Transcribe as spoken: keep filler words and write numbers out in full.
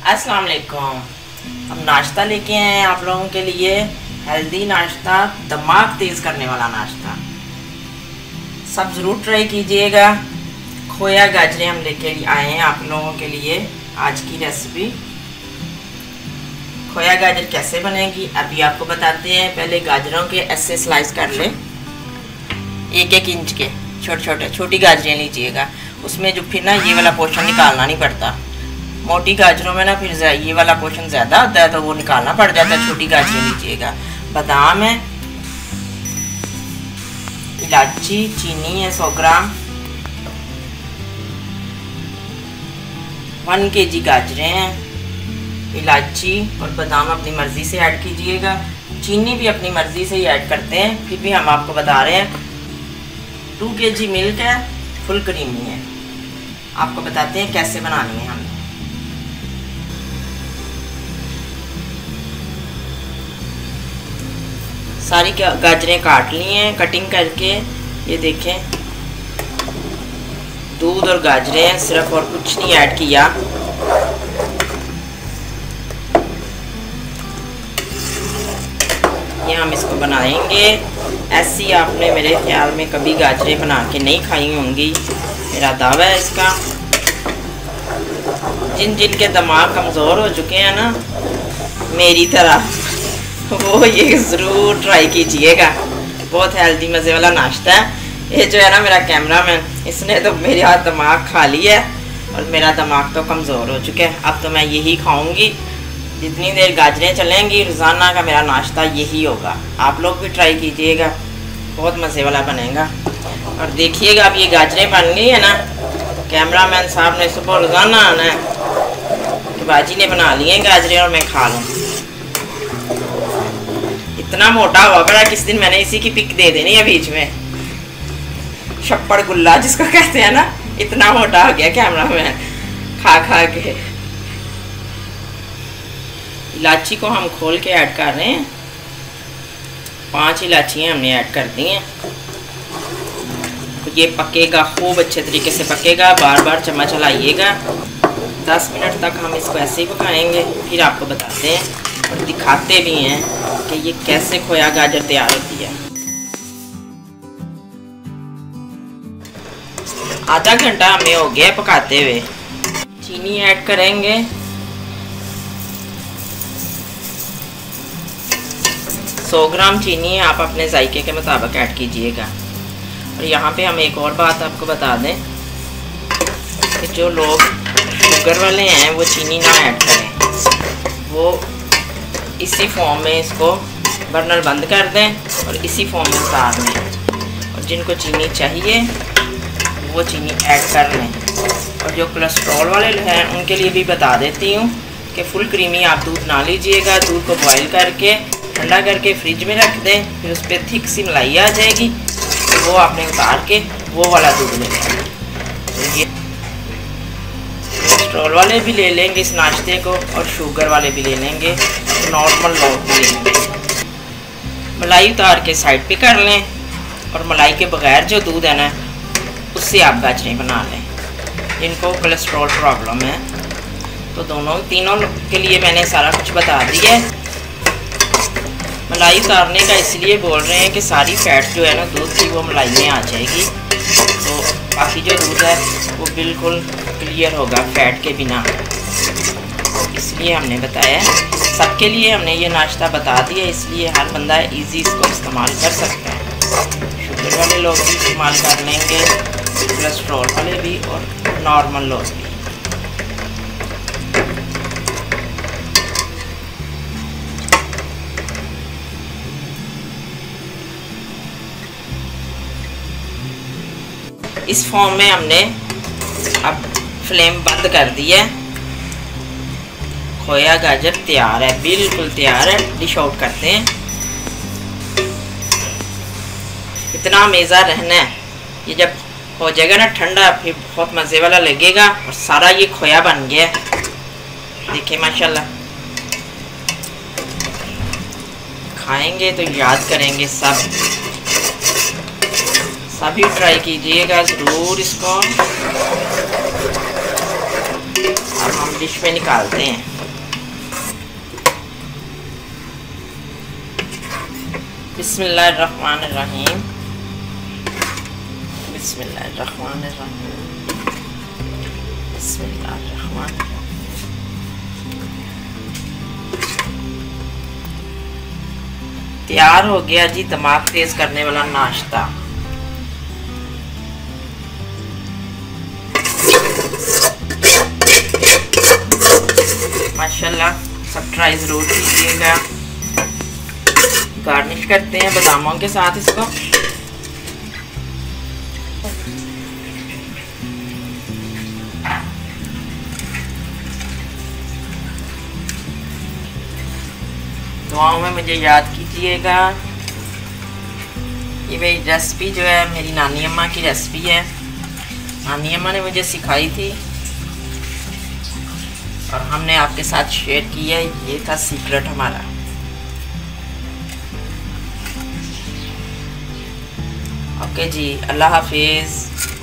अस्सलाम वालेकुम। हम नाश्ता लेके आए हैं आप लोगों के लिए, हेल्दी नाश्ता, दिमाग तेज़ करने वाला नाश्ता। सब ज़रूर ट्राई कीजिएगा। खोया गाजरें हम लेके आए हैं आप लोगों के लिए। आज की रेसिपी खोया गाजर कैसे बनेगी अभी आपको बताते हैं। पहले गाजरों के ऐसे स्लाइस कर लें, एक एक इंच के छोटे छोटे छोटी गाजरें लीजिएगा। उसमें जो फिर ना ये वाला पोर्शन निकालना नहीं पड़ता। मोटी गाजरों में ना फिर ये वाला पोर्शन ज़्यादा होता है तो वो निकालना पड़ जाता है। छोटी गाजरें लीजिएगा। बादाम है, इलायची, चीनी है सौ ग्राम, वन के जी गाजरें हैं। इलायची और बादाम अपनी मर्ज़ी से ऐड कीजिएगा। चीनी भी अपनी मर्ज़ी से ही ऐड करते हैं, फिर भी हम आपको बता रहे हैं। टू के जी मिल्क है, फुल क्रीमी है। आपको बताते हैं कैसे बनानी है। हमने सारी गाजरें काट ली हैं कटिंग करके। ये देखें, दूध और गाजरें हैं सिर्फ, और कुछ नहीं ऐड किया। ये हम इसको बनाएंगे। ऐसी आपने मेरे ख्याल में कभी गाजरें बना के नहीं खाई होंगी, मेरा दावा है इसका। जिन जिन के दिमाग कमज़ोर हो चुके हैं ना मेरी तरह, वो ये ज़रूर ट्राई कीजिएगा। बहुत हेल्दी मज़े वाला नाश्ता है। ये जो है ना मेरा कैमरामैन, इसने तो मेरे हाथ दिमाग खा लिया है और मेरा दिमाग तो कमज़ोर हो चुका है। अब तो मैं यही खाऊंगी जितनी देर गाजरें चलेंगी। रोज़ाना का मेरा नाश्ता यही होगा। आप लोग भी ट्राई कीजिएगा, बहुत मज़े वाला बनेगा। और देखिएगा अब ये गाजरें बन गई है ना, कैमरामैन साहब ने सुबह रोज़ाना आना है कि बाजी ने बना लिए हैं गाजरें और मैं खा लूँ। इतना मोटा हुआ पड़ा, किस दिन मैंने इसी की पिक दे देनी है बीच में। शप्पड़ गुल्ला जिसको कहते हैं ना, इतना मोटा हो गया कैमरामैन खा खा के। इलायची को हम खोल के ऐड कर रहे हैं। पांच इलायचियाँ हमने ऐड कर दी हैं। तो ये पकेगा, खूब अच्छे तरीके से पकेगा। बार बार चम्मच हिलाइएगा। दस मिनट तक हम इसको ऐसे ही पकाएंगे, फिर आपको बताते हैं और दिखाते भी हैं कि ये कैसे खोया गाजर तैयार होती है। आधा घंटा हमें हो गया पकाते हुए। चीनी ऐड करेंगे। सौ ग्राम चीनी है, आप अपने जायके के मुताबिक ऐड कीजिएगा। और यहाँ पे हम एक और बात आपको बता दें कि जो लोग शुगर वाले हैं वो चीनी ना ऐड करें। वो इसी फॉर्म में इसको बर्नर बंद कर दें और इसी फॉर्म में उतार लें। और जिनको चीनी चाहिए वो चीनी ऐड कर लें। और जो कोलेस्ट्रॉल वाले हैं उनके लिए भी बता देती हूँ कि फुल क्रीमी आप दूध ना लीजिएगा। दूध को बॉईल करके ठंडा करके फ्रिज में रख दें, फिर उस पर थिक सी मलाई आ जाएगी, तो वो आपने उतार के वो वाला दूध ले लेंगे। तो ये कोलेस्ट्रॉल वाले भी ले लेंगे इस नाश्ते को, और शुगर वाले भी ले लेंगे, नॉर्मल लोग भी ले लेंगे। मलाई उतार के साइड पे कर लें। और मलाई के बगैर जो दूध है ना, उससे आप गाजरें बना लें। जिनको कोलेस्ट्रॉल प्रॉब्लम है तो दोनों तीनों के लिए मैंने सारा कुछ बता दिया है। मलाई उतारने का इसलिए बोल रहे हैं कि सारी फैट जो है ना दूध की वो मलाई में आ जाएगी, तो बाकी जो दूध है वो बिल्कुल क्लियर होगा फैट के बिना। इसलिए हमने बताया, सबके लिए हमने ये नाश्ता बता दिया, इसलिए हर बंदा इजी इसको इस्तेमाल कर सकता है। शुगर वाले लोग भी इस्तेमाल कर लेंगे, कोलेस्ट्रॉल वाले भी और नॉर्मल लोग भी। इस फॉर्म में हमने अब फ्लेम बंद कर दी है। खोया गाजर तैयार है, बिल्कुल तैयार है। डिश आउट करते हैं। इतना मज़ा रहना है। ये जब हो जाएगा ना ठंडा, फिर बहुत मज़े वाला लगेगा। और सारा ये खोया बन गया है, देखिए माशाल्लाह। खाएंगे तो याद करेंगे सब। सभी ट्राई कीजिएगा ज़रूर इसको। अब हम डिश में निकालते हैं। बिस्मिल्लाहिर्रहमानिर्रहीम, बिस्मिल्लाहिर्रहमानिर्रहीम, बिस्मिल्लाहिर्रहमानिर्रहीम। तैयार हो गया जी दिमाग तेज करने वाला नाश्ता। माशाल्लाह, सब ट्राई ज़रूर कीजिएगा। गार्निश करते हैं बादामों के साथ इसको। दुआओं में मुझे याद कीजिएगा। ये मेरी रेसिपी जो है मेरी नानी अम्मा की रेसिपी है। नानी अम्मा ने मुझे सिखाई थी और हमने आपके साथ शेयर किया। ये था सीक्रेट हमारा। ओके जी, अल्लाह हाफिज़।